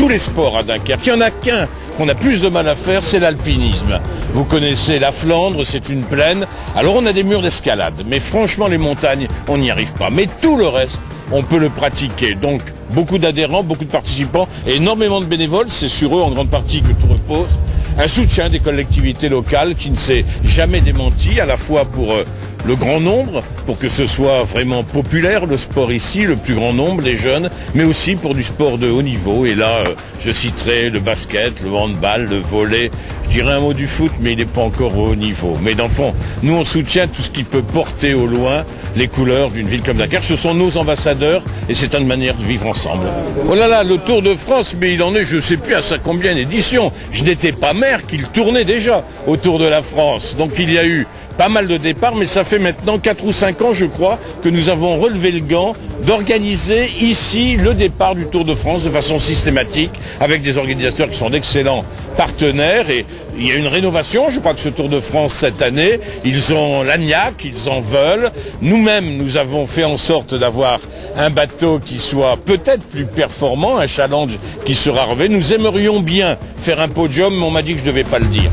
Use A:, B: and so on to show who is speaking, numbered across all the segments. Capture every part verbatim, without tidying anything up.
A: les sports à Dunkerque. Il n'y en a qu'un qu'on a plus de mal à faire, c'est l'alpinisme. Vous connaissez la Flandre, c'est une plaine. Alors on a des murs d'escalade, mais franchement les montagnes, on n'y arrive pas. Mais tout le reste, on peut le pratiquer. Donc beaucoup d'adhérents, beaucoup de participants et énormément de bénévoles. C'est sur eux en grande partie que tout repose. Un soutien des collectivités locales qui ne s'est jamais démenti, à la fois pour euh, le grand nombre, pour que ce soit vraiment populaire le sport ici, le plus grand nombre, les jeunes, mais aussi pour du sport de haut niveau. Et là, euh, je citerai le basket, le handball, le volley. Je dirais un mot du foot, mais il n'est pas encore au haut niveau. Mais dans le fond, nous on soutient tout ce qui peut porter au loin les couleurs d'une ville comme Dunkerque. Ce sont nos ambassadeurs et c'est une manière de vivre ensemble. Oh là là, le Tour de France, mais il en est, je ne sais plus à sa combien d'éditions. Je n'étais pas maire qu'il tournait déjà au Tour de la France. Donc il y a eu pas mal de départs, mais ça fait maintenant quatre ou cinq ans, je crois, que nous avons relevé le gant d'organiser ici le départ du Tour de France de façon systématique, avec des organisateurs qui sont d'excellents partenaires. Et il y a une rénovation, je crois que ce Tour de France cette année, ils ont l'agnac, ils en veulent. Nous-mêmes, nous avons fait en sorte d'avoir un bateau qui soit peut-être plus performant, un challenge qui sera relevé. Nous aimerions bien faire un podium, mais on m'a dit que je ne devais pas le dire.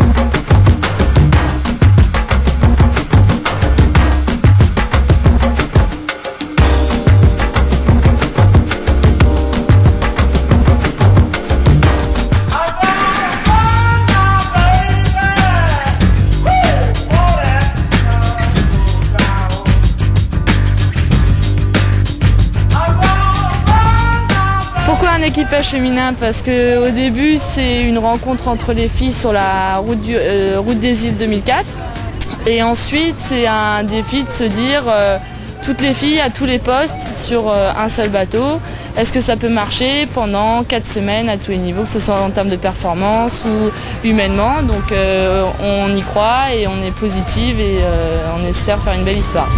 B: Pourquoi un équipage féminin? Parce qu'au début, c'est une rencontre entre les filles sur la route, du, euh, route des îles deux mille quatre. Et ensuite, c'est un défi de se dire euh, toutes les filles à tous les postes sur euh, un seul bateau. Est-ce que ça peut marcher pendant quatre semaines à tous les niveaux, que ce soit en termes de performance ou humainement? Donc euh, on y croit et on est positive et euh, on espère faire une belle histoire.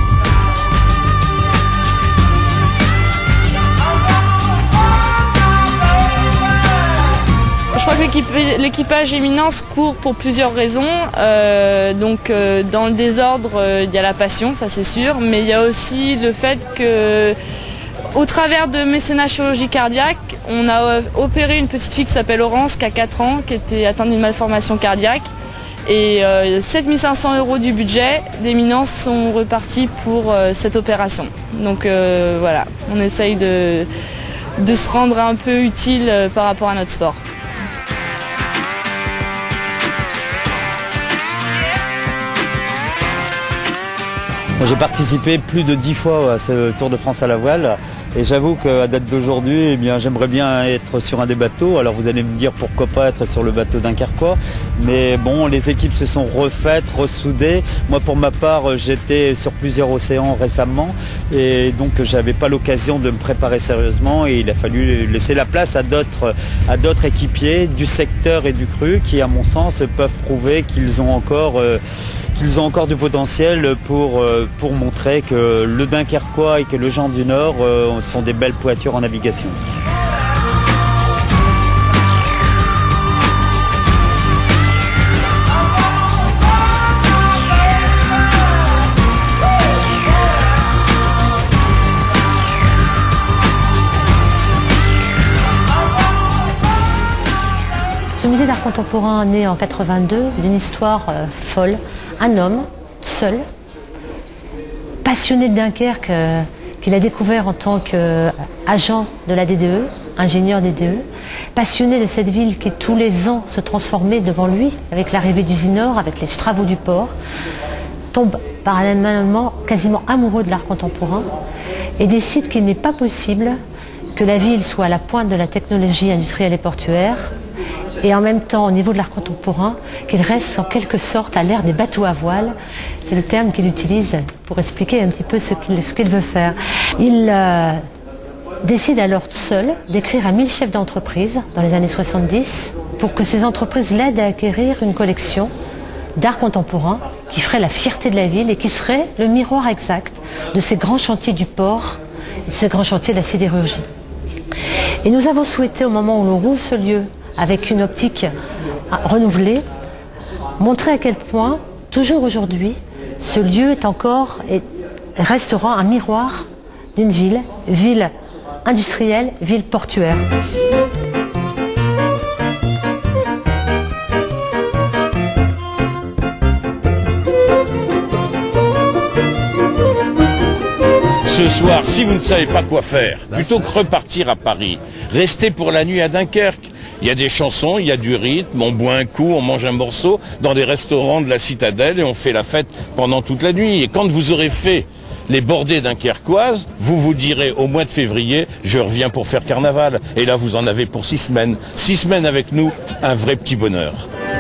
B: Je crois que l'équipage éminence court pour plusieurs raisons. Euh, donc euh, dans le désordre, euh, il y a la passion, ça c'est sûr, mais il y a aussi le fait que, au travers de mécénat chirurgie cardiaque, on a opéré une petite fille qui s'appelle Laurence, qui a quatre ans, qui était atteinte d'une malformation cardiaque. Et euh, sept mille cinq cents euros du budget d'éminence sont repartis pour euh, cette opération. Donc euh, voilà, on essaye de, de se rendre un peu utile euh, par rapport à notre sport.
C: J'ai participé plus de dix fois à ce Tour de France à la voile et j'avoue qu'à date d'aujourd'hui, eh bien, j'aimerais bien être sur un des bateaux. Alors vous allez me dire pourquoi pas être sur le bateau dunkerquois, mais bon, les équipes se sont refaites, ressoudées. Moi pour ma part, j'étais sur plusieurs océans récemment et donc j'avais pas l'occasion de me préparer sérieusement et il a fallu laisser la place à d'autres à d'autres équipiers du secteur et du cru qui, à mon sens, peuvent prouver qu'ils ont encore euh, qu'ils ont encore du potentiel pour, pour montrer que le Dunkerquois et que le Jean du Nord sont des belles pointures en navigation.
D: Ce musée d'art contemporain né en quatre-vingt-deux, d'une histoire euh, folle. Un homme, seul, passionné de Dunkerque, euh, qu'il a découvert en tant qu'agent de la D D E, ingénieur D D E, passionné de cette ville qui tous les ans se transformait devant lui, avec l'arrivée du Zinor, avec les travaux du port, tombe parallèlement quasiment amoureux de l'art contemporain et décide qu'il n'est pas possible que la ville soit à la pointe de la technologie industrielle et portuaire, et en même temps, au niveau de l'art contemporain, qu'il reste en quelque sorte à l'ère des bateaux à voile. C'est le terme qu'il utilise pour expliquer un petit peu ce qu'il ce qu'il veut faire. Il euh, décide alors seul d'écrire à mille chefs d'entreprise dans les années soixante-dix pour que ces entreprises l'aident à acquérir une collection d'art contemporain qui ferait la fierté de la ville et qui serait le miroir exact de ces grands chantiers du port et de ces grands chantiers de la sidérurgie. Et nous avons souhaité, au moment où l'on rouvre ce lieu, avec une optique renouvelée, montrer à quel point, toujours aujourd'hui, ce lieu est encore et restera un miroir d'une ville, ville industrielle, ville portuaire.
A: Ce soir, si vous ne savez pas quoi faire, plutôt que repartir à Paris, restez pour la nuit à Dunkerque. Il y a des chansons, il y a du rythme, on boit un coup, on mange un morceau dans des restaurants de la Citadelle et on fait la fête pendant toute la nuit. Et quand vous aurez fait les bordées dunkerquoises, vous vous direz au mois de février, je reviens pour faire carnaval. Et là, vous en avez pour six semaines. Six semaines avec nous, un vrai petit bonheur.